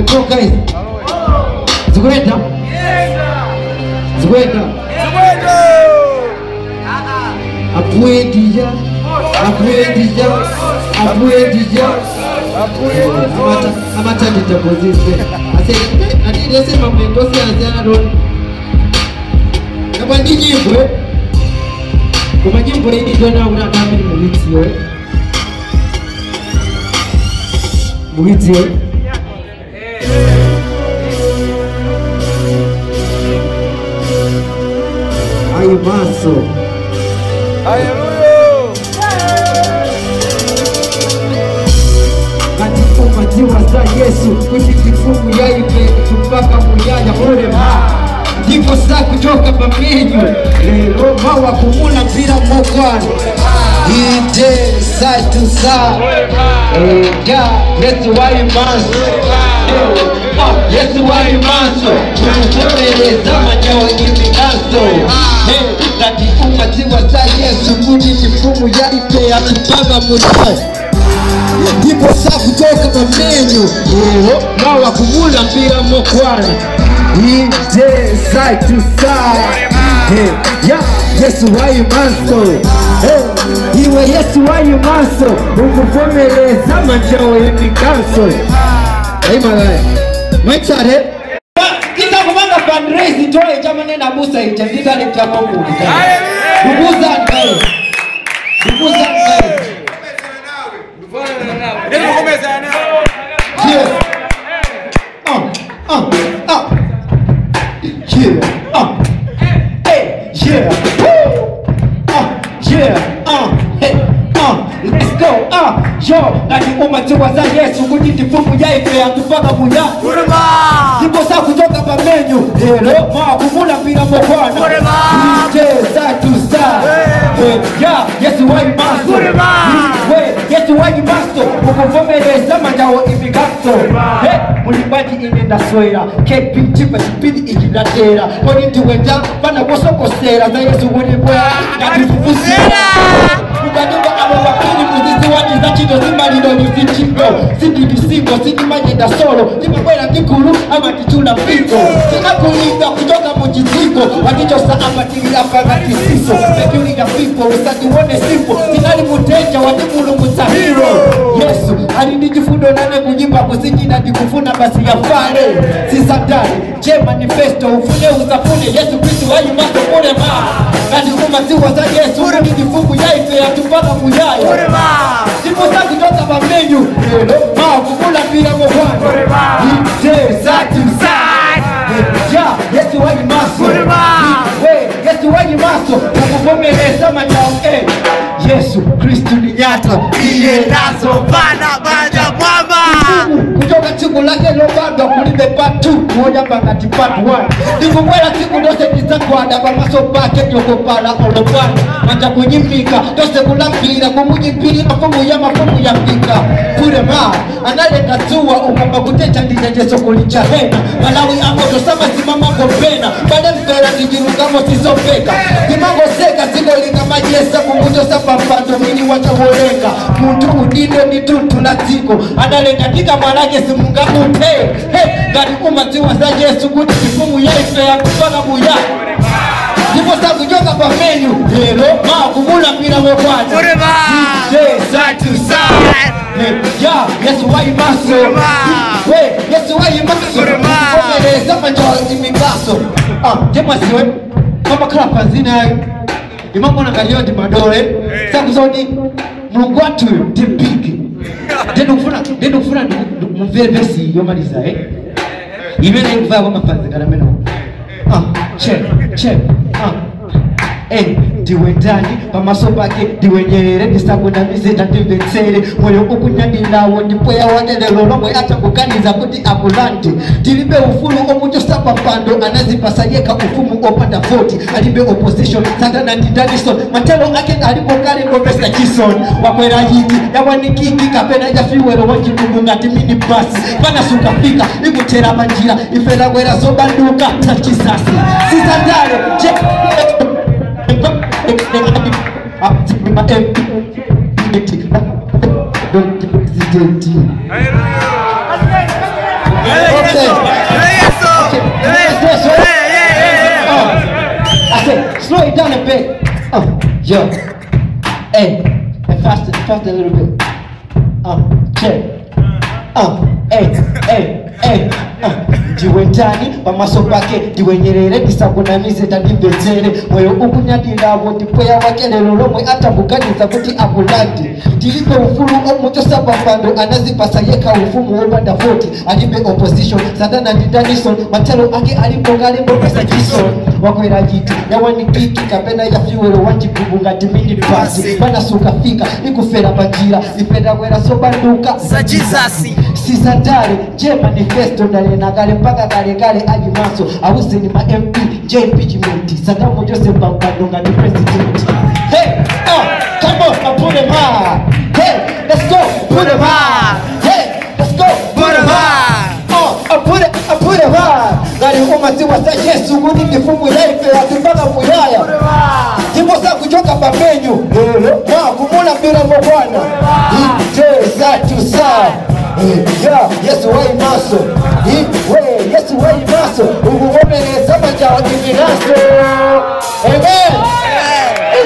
zitoka hizi. Zikwenda? Zikwenda? Apuedija. Amata nitapozise. Ati nasema mmengosi anzana ron. Kama nyimbo kwa nyimbo hii ndio na unataka mlitio. Mlitio. Ayo maso. Haleluya. Maziwa za Yesu kujifungu ya ipe tupaka muyaya urema ndipo saa kutoka pamenyu lero mawa kumuna bila mokwana ite saa tu saa Yesu wa imanso Yesu wa imanso kutumeleza manyawa imikanso kati maziwa za Yesu kujifungu ya ipe tupaka muyaya ndipo saa kutoka pamenyu mawa kumula mpira mokwana ite saa tu saa Yesu wa imanso iwe Yesu wa imanso ukuvomeleza manjao imikanso aimagaya maichare kita kumanga fundraise itoe jamane na busa itendika ni kama kuuliza bubuza ngai Ndio kumeza na. Yeah. Yeah. Hey. Let's go. Yo, nani umatiwa za Yesu kujitifumu ya ife ya tupaka muya. Urema. Ndipo saa kutoka pamenyu. Lero kumula pira mokwana. Urema. Ite saa tu saa. Yesu wa imanso. Urema. Yesu wa imanso ukuvomeleza manjao imikanso. Mulibaji inenda soira KP chipa chipidi ikidatera koni ndiwenda bana wosokosera za Yesu ulibwa natifufusira ukadimba abo bakiri muzizi wati za chido zimalino nyuzichindo sindi bisingo sindi majenda solo nimabwela kikulu ama kichula mpingo sinakulinda kutoka mujizigo wakichosa abatili afagati siso mekiulinda pipo usatiwone sipo sinali muteja watimulu mutahiro Yesu alinijifundo nane kujimba kusikina dikufuna basi ya fale sisadari je manifesto ufune uzafune Yesu Kristo wayi maso kule kati kumatiwa za Yesu nijifungu ya ife ya tupaka muyaya sipo saa kutoka pamenyu kukula pira mokwana ite sati Yesu wayi maso Yesu wayi maso ukuvomeleza manjao Yesu Kristo ni nyata iye nazo Bana bana mwama. kutoka siku lake lobado kulibe part 2 moja pakati part 1 ndikukwela siku dose kizakwada pamaso pake nyokopala olopana manja kunyimika dose kulambira kumunyipiri mafumu ya mpika kure maa analeta tuwa ukamba kutecha ndijejeso kulicha hena malawi amoto sama simama kopena bade mfera nijirungamo sisopeka simango seka siko linga majesa kumuto sapapando mini wachawolenga mtu udino ni tutu na ziko analeta tika mwanake simunga mute gari umatiwa za Yesu kuti kifumu ya ife ya kupaka buya ndipo saa kujoka pa menu lero kumula pira mokwana Yesu wa imanso Yesu wa imanso kuvomeleza manjao imikanso jema siwe kama kala panzina imambo na galioti madole saku zoni Mungu watu tipiki Dendo kufuna mvervesi yomaliza imene kuvaya kwa mafanzi kana meno check ndiwe ndani pamaso pake ndiwe nyerere ndisakuna mizeta ndimvetsere moyo ukunyadilawo ndipweya wadelelo lomwe atakukaniza kuti akulande tilibe ufulu omuchosapa pando anazipasa yeka ufumu opanda 40 alibe opposition Santana Didalison matelo ake alipo kale ngomesa Kison wakwera hiki yawanikiki kapena jafiwero wajinungu ngati mini basi pana sukafika ikutera manjira ifera kwera zobanduka tachisasi sisandale Hallelujah. on the bed. Yo. Hey, and fast a little bit. Check. Hey. Ndiwe ndani pamaso pake ndiwe Nyerere ndisakunamize tandimvetsere moyo ukunyadira abo ndipweya wake lero lomwe atambuganiza kuti akulandi ndilibe ufulu omucho sabafando anazipasa yeka ufumu wopanda 40 alibe opposition sadana ndidanison matelo ake alipo ngalimbo pesa jison wakwera jiti yawani kiki kapena ya fiwelo wanjikubu ngati mini pasi pana suka fika ikufera majira ipenda kwera sobanduka Sa Jesus Sizandare, J manifesto ndale nagale mpaka kale ajimaso awuseni ma MP, J impeachment Sadamu Joseph Bambadonga ni president. Hey, come on, put him high. Hey, let's go, put him high. Hey, let's go, Put him high. Put him high. Gari umasiwa sa Yesu guni kifungu yaife wasipaka muyaya. Jimosa kuchoka papenyu. Kumuna bila mbwana. Ite zatu saa. Yesu wai maso. Yesu wai maso. Uguwomele sama jawa kiminasa.